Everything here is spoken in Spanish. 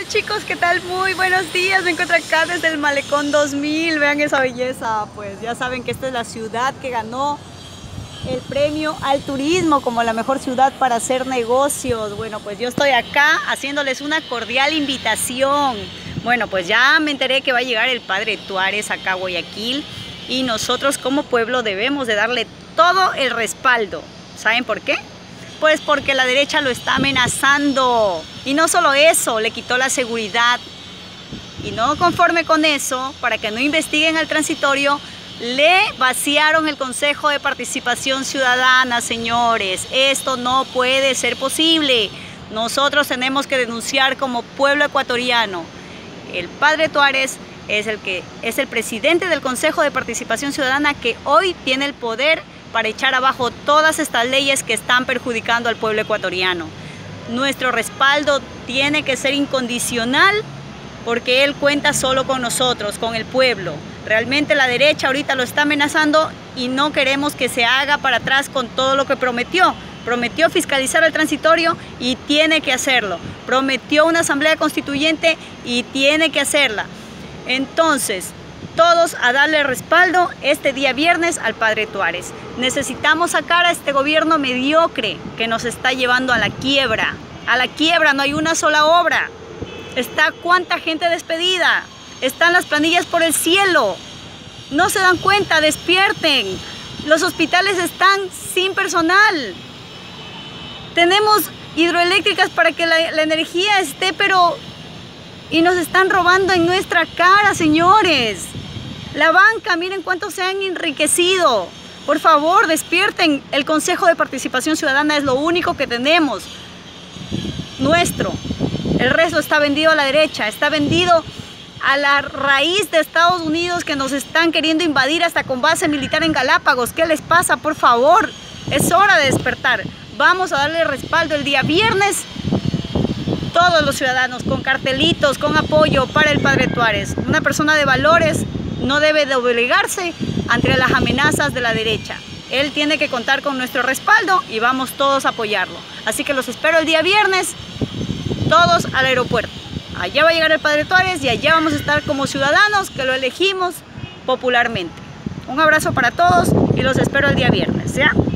chicos, ¿qué tal? Muy buenos días, me encuentro acá desde el Malecón 2000, vean esa belleza. Pues ya saben que esta es la ciudad que ganó el premio al turismo como la mejor ciudad para hacer negocios. Bueno, pues yo estoy acá haciéndoles una cordial invitación. Bueno, pues ya me enteré que va a llegar el padre Tuárez acá a Guayaquil y nosotros como pueblo debemos de darle todo el respaldo. ¿Saben por qué? Pues porque la derecha lo está amenazando. Y no solo eso, le quitó la seguridad. Y no conforme con eso, para que no investiguen al transitorio, le vaciaron el Consejo de Participación Ciudadana, señores. Esto no puede ser posible. Nosotros tenemos que denunciar como pueblo ecuatoriano. El padre Tuárez es el presidente del Consejo de Participación Ciudadana que hoy tiene el poder para echar abajo todas estas leyes que están perjudicando al pueblo ecuatoriano. Nuestro respaldo tiene que ser incondicional porque él cuenta solo con nosotros, con el pueblo. Realmente la derecha ahorita lo está amenazando y no queremos que se haga para atrás con todo lo que prometió. Prometió fiscalizar el transitorio y tiene que hacerlo. Prometió una asamblea constituyente y tiene que hacerla. Entonces, todos a darle respaldo este día viernes al padre Tuárez. Necesitamos sacar a este gobierno mediocre que nos está llevando a la quiebra. A la quiebra, no hay una sola obra. Está cuánta gente despedida. Están las planillas por el cielo. No se dan cuenta, despierten. Los hospitales están sin personal. Tenemos hidroeléctricas para que la energía esté, pero... y nos están robando en nuestra cara, señores. La banca, miren cuántos se han enriquecido. Por favor, despierten. El Consejo de Participación Ciudadana es lo único que tenemos. Nuestro. El resto está vendido a la derecha. Está vendido a la raíz de Estados Unidos que nos están queriendo invadir hasta con base militar en Galápagos. ¿Qué les pasa? Por favor, es hora de despertar. Vamos a darle respaldo el día viernes. Todos los ciudadanos con cartelitos, con apoyo para el padre Tuárez. Una persona de valores no debe doblegarse ante las amenazas de la derecha. Él tiene que contar con nuestro respaldo y vamos todos a apoyarlo. Así que los espero el día viernes, todos al aeropuerto. Allá va a llegar el padre Tuárez y allá vamos a estar como ciudadanos que lo elegimos popularmente. Un abrazo para todos y los espero el día viernes, ¿ya?